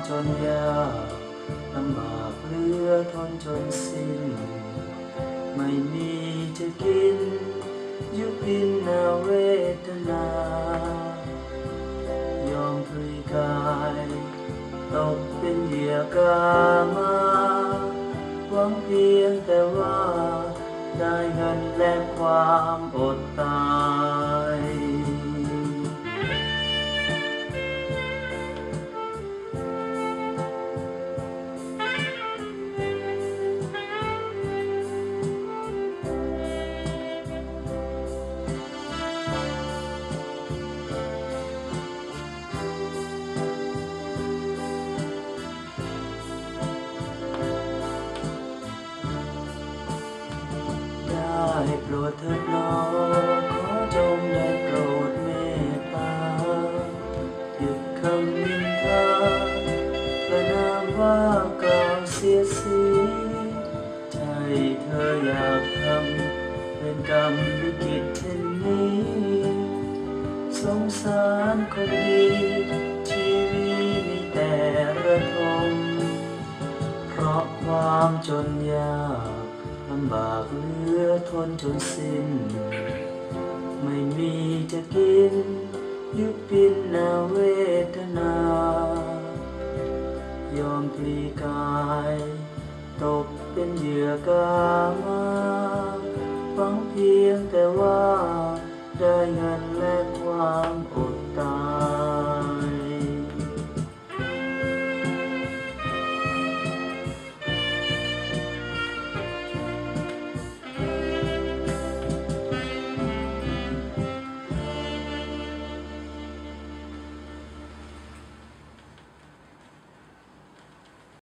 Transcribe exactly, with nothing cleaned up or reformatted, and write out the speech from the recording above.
จนยากลำบากเหลือทนจนสิ้นไม่มีจะกินยุพินนาเวทนายอมพลีกายตกเป็นเหยื่อกามาหวังเพียงแต่ว่าได้เงินและความอดตายได้โปรดเถิดน้องขอจงได้โปรดเมตตาหยุดคำนินทาประนามว่ากล่าวเสียสีใจเธออยากทำเป็นกรรมลิขิตเช่นนี้สงสารคนดีชีวิตมีแต่ระทมเพราะความจนยากลำบากเหลือทนจนสิ้นไม่มีจะกินยุพินนาเวทนายอมพลีกายตกเป็นเหยื่อกามาหวังเพียงแต่ว่าได้เงินและความอดตาย